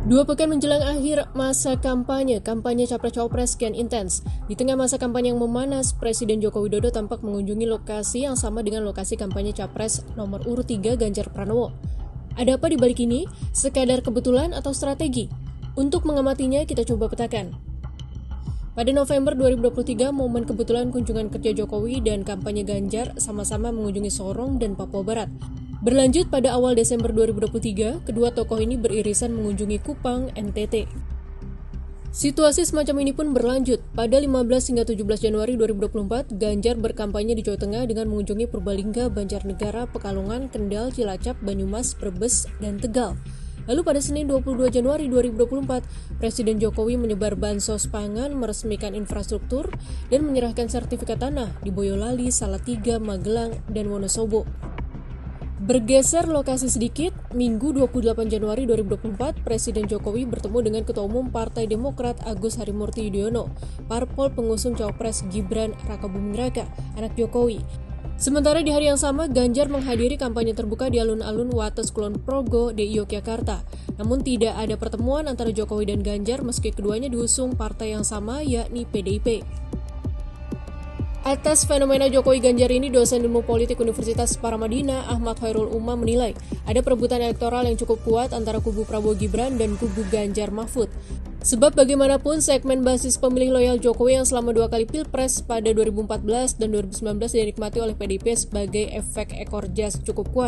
2 pekan menjelang akhir masa kampanye Capres-Cawapres kian intens. Di tengah masa kampanye yang memanas, Presiden Joko Widodo tampak mengunjungi lokasi yang sama dengan lokasi kampanye Capres nomor urut 3 Ganjar Pranowo. Ada apa di balik ini? Sekadar kebetulan atau strategi? Untuk mengamatinya, kita coba petakan. Pada November 2023, momen kebetulan kunjungan kerja Jokowi dan kampanye Ganjar sama-sama mengunjungi Sorong dan Papua Barat. Berlanjut pada awal Desember 2023, kedua tokoh ini beririsan mengunjungi Kupang, NTT. Situasi semacam ini pun berlanjut. Pada 15 hingga 17 Januari 2024, Ganjar berkampanye di Jawa Tengah dengan mengunjungi Purbalingga, Banjarnegara, Pekalongan, Kendal, Cilacap, Banyumas, Brebes, dan Tegal. Lalu pada Senin 22 Januari 2024, Presiden Jokowi menyebar bansos pangan, meresmikan infrastruktur, dan menyerahkan sertifikat tanah di Boyolali, Salatiga, Magelang, dan Wonosobo. Bergeser lokasi sedikit, Minggu 28 Januari 2024, Presiden Jokowi bertemu dengan Ketua Umum Partai Demokrat Agus Harimurti Yudhoyono, parpol pengusung Cawapres Gibran Rakabuming Raka, anak Jokowi. Sementara di hari yang sama, Ganjar menghadiri kampanye terbuka di alun-alun Wates Kulon Progo di Yogyakarta. Namun tidak ada pertemuan antara Jokowi dan Ganjar meski keduanya diusung partai yang sama, yakni PDIP. Atas fenomena Jokowi Ganjar ini, dosen ilmu politik Universitas Paramadina Ahmad Khairul Umam menilai ada perebutan elektoral yang cukup kuat antara kubu Prabowo Gibran dan kubu Ganjar Mahfud. Sebab bagaimanapun segmen basis pemilih loyal Jokowi yang selama 2 kali pilpres pada 2014 dan 2019 dinikmati oleh PDIP sebagai efek ekor jas cukup kuat.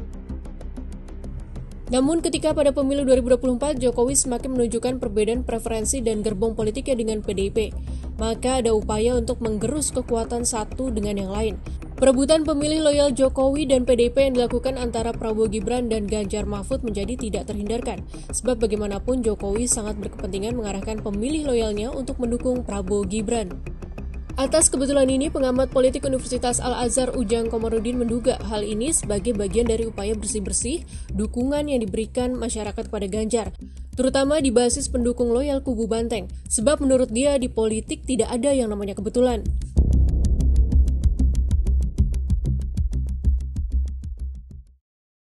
Namun ketika pada pemilu 2024 Jokowi semakin menunjukkan perbedaan preferensi dan gerbong politiknya dengan PDIP, maka ada upaya untuk menggerus kekuatan satu dengan yang lain. Perebutan pemilih loyal Jokowi dan PDIP yang dilakukan antara Prabowo Gibran dan Ganjar Mahfud menjadi tidak terhindarkan, sebab bagaimanapun Jokowi sangat berkepentingan mengarahkan pemilih loyalnya untuk mendukung Prabowo Gibran. Atas kebetulan ini, pengamat politik Universitas Al-Azhar Ujang Komarudin menduga hal ini sebagai bagian dari upaya bersih-bersih dukungan yang diberikan masyarakat kepada Ganjar, terutama di basis pendukung loyal kubu Banteng, sebab menurut dia di politik tidak ada yang namanya kebetulan.